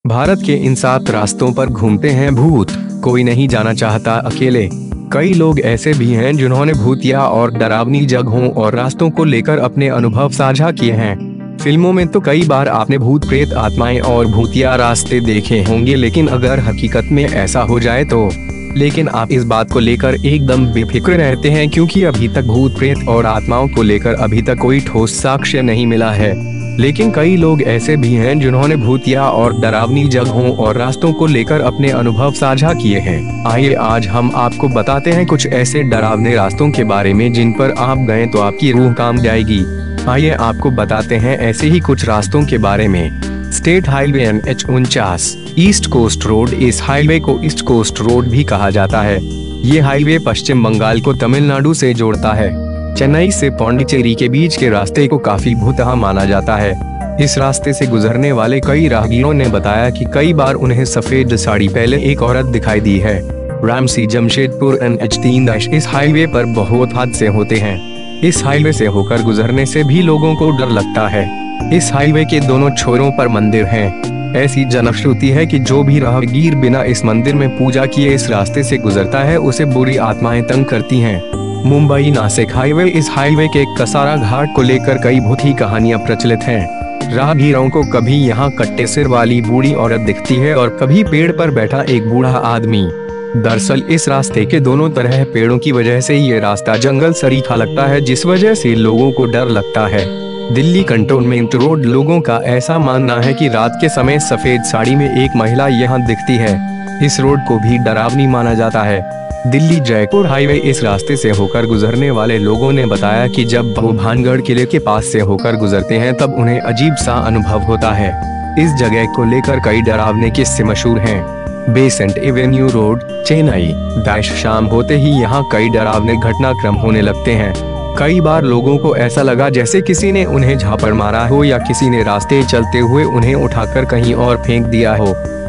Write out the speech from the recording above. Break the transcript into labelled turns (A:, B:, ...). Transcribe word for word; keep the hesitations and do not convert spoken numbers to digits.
A: भारत के इन सात रास्तों पर घूमते हैं भूत। कोई नहीं जाना चाहता अकेले। कई लोग ऐसे भी हैं जिन्होंने भूतिया और डरावनी जगहों और रास्तों को लेकर अपने अनुभव साझा किए हैं। फिल्मों में तो कई बार आपने भूत प्रेत आत्माएं और भूतिया रास्ते देखे होंगे, लेकिन अगर हकीकत में ऐसा हो जाए तो। लेकिन आप इस बात को लेकर एकदम बेफिक्र रहते हैं, क्योंकि अभी तक भूत प्रेत और आत्माओं को लेकर अभी तक कोई ठोस साक्ष्य नहीं मिला है। लेकिन कई लोग ऐसे भी हैं जिन्होंने भूतिया और डरावनी जगहों और रास्तों को लेकर अपने अनुभव साझा किए हैं। आइए आज हम आपको बताते हैं कुछ ऐसे डरावने रास्तों के बारे में जिन पर आप गए तो आपकी रूह काम जाएगी। आइए आपको बताते हैं ऐसे ही कुछ रास्तों के बारे में। स्टेट हाईवे एन एच उनचास ईस्ट कोस्ट रोड। इस हाईवे को ईस्ट कोस्ट रोड भी कहा जाता है। ये हाईवे पश्चिम बंगाल को तमिलनाडु से जोड़ता है। चेन्नई से पौंडीचेरी के बीच के रास्ते को काफी भूतहा माना जाता है। इस रास्ते से गुजरने वाले कई राहगीरों ने बताया कि कई बार उन्हें सफेद साड़ी पहले एक औरत दिखाई दी है। रामसी जमशेदपुर एन एच तीन। इस हाईवे पर बहुत हादसे होते हैं। इस हाईवे से होकर गुजरने से भी लोगों को डर लगता है। इस हाईवे के दोनों छोरों पर मंदिर हैं। ऐसी जनश्रुति है कि जो भी राहगीर बिना इस मंदिर में पूजा किए इस रास्ते से गुजरता है उसे बुरी आत्माएं तंग करती हैं। मुंबई नासिक हाईवे। इस हाईवे के कसारा घाट को लेकर कई भूती कहानियां प्रचलित हैं। राहगीरों को कभी यहाँ कट्टे सिर वाली बूढ़ी औरत दिखती है और कभी पेड़ पर बैठा एक बूढ़ा आदमी। दरअसल इस रास्ते के दोनों तरह पेड़ों की वजह से ये रास्ता जंगल सरीखा लगता है, जिस वजह से लोगों को डर लगता है। Delhi cantonment road. लोगों का ऐसा मानना है कि रात के समय सफेद साड़ी में एक महिला यहाँ दिखती है। इस रोड को भी डरावनी माना जाता है। दिल्ली जयपुर हाईवे। इस रास्ते से होकर गुजरने वाले लोगों ने बताया कि जब वो भानगढ़ किले के पास से होकर गुजरते हैं तब उन्हें अजीब सा अनुभव होता है। इस जगह को लेकर कई डरावने किस्से मशहूर हैं। Besant avenue road, Chennai. दाइश शाम होते ही यहाँ कई डरावने घटनाक्रम होने लगते हैं। कई बार लोगों को ऐसा लगा जैसे किसी ने उन्हें झापड़ मारा हो या किसी ने रास्ते चलते हुए उन्हें उठाकर कहीं और फेंक दिया हो।